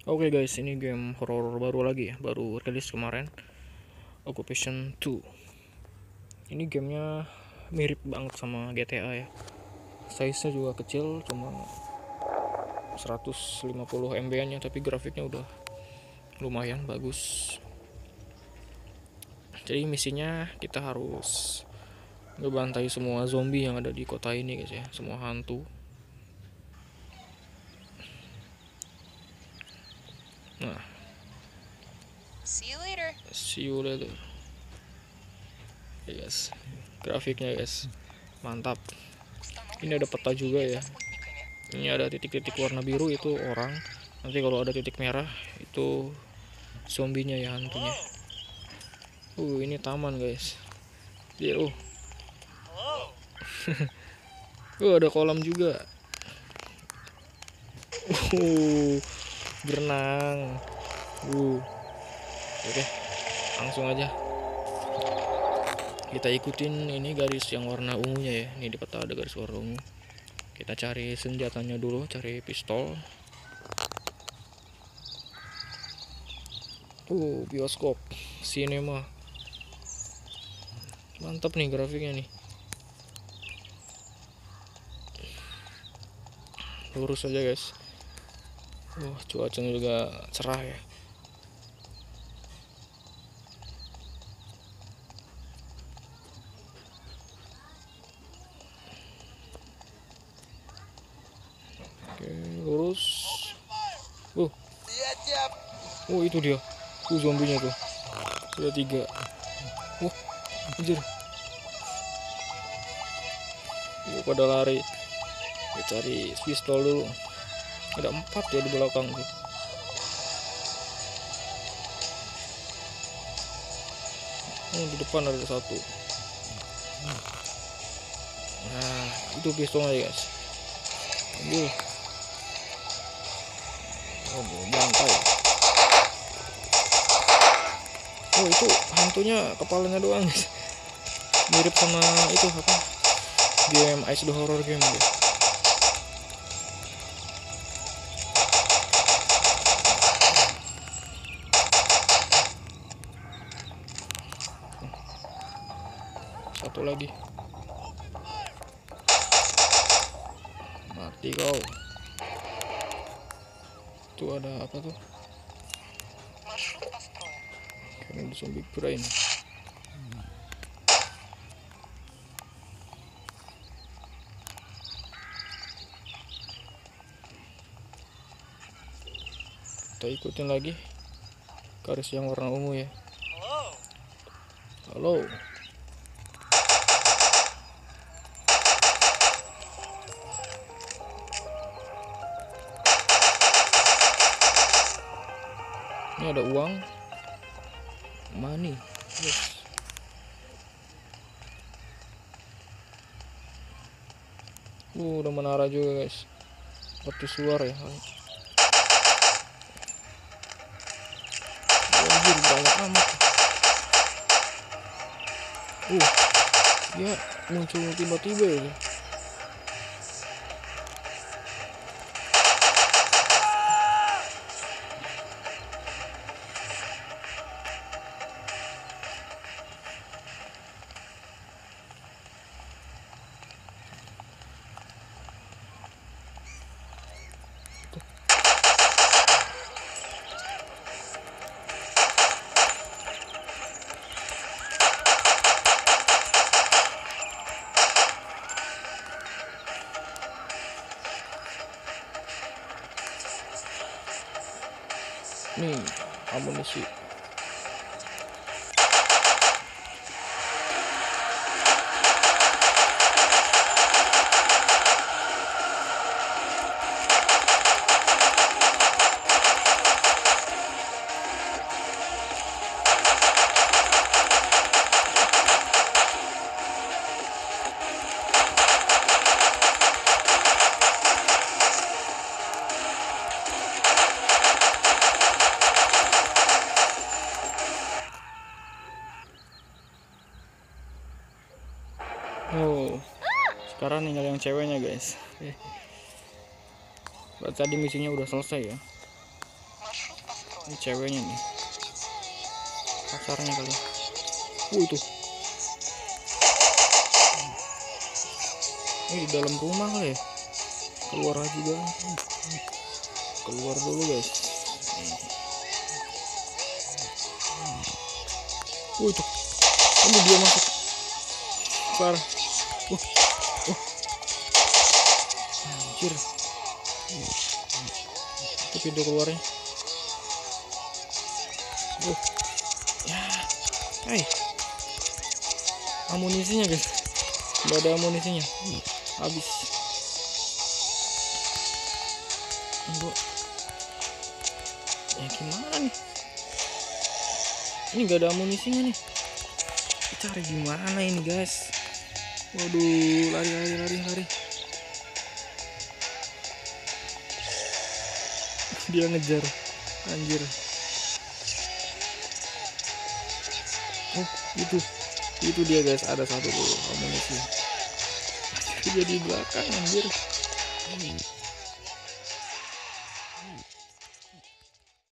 Oke guys, ini game horor baru lagi ya, baru rilis kemarin, Occupation 2. Ini gamenya mirip banget sama GTA ya. Size-nya juga kecil, cuma 150 MB-nya, tapi grafiknya udah lumayan bagus. Jadi misinya kita harus ngebantai semua zombie yang ada di kota ini guys ya, semua hantu. Nah, See you later. Ya guys, grafiknya guys mantap. Ini ada peta juga ya. Ini ada titik-titik warna biru itu orang. Nanti kalau ada titik merah itu zombinya ya, hantunya. Ini taman guys. Dia ada kolam juga. Berenang. Oke, langsung aja kita ikutin ini garis yang warna ungunya ya. Ini di peta ada garis warna ungu. Kita cari senjatanya dulu, cari pistol. Bioskop, cinema. Mantap nih grafiknya nih. Lurus aja guys. Cuacanya juga cerah ya. Oke, lurus. Itu dia. Zombinya tuh. Sudah 3. Anjir. Pada lari. Kita cari pistol dulu. Ada 4 ya di belakang tuh. Di depan ada 1. Nah, itu pistolnya guys. Ambil. Bantai. Itu hantunya kepalanya doang guys. Mirip sama itu apa? Game Ice the Horror game guys. Satu lagi. Mati kau. Itu ada apa tuh? Karena zombie brain. Kita ikutin lagi garis yang warna ungu ya. Halo. Ini ada uang, money, yes. Udah menara juga guys, seperti suar ya. Anjir, banyak amat. Dia muncul tiba-tiba ya. Nih, amunisi. Sekarang tinggal yang ceweknya guys. Berarti tadi misinya udah selesai ya. Ini ceweknya nih, pacarnya kali. Itu ini di dalam rumah kali ya, keluar aja juga, keluar dulu guys. Itu ini dia masuk parah. Anjir, itu pintu keluarnya. Ya, hai, amunisinya guys, nggak ada amunisinya, habis. Aduh, ya gimana nih? Ini nggak ada amunisinya nih. Cari gimana ini guys? Waduh, lari. Dia ngejar, anjir. Oh, itu dia guys, ada satu tuh amunisi. Dia di belakang anjir.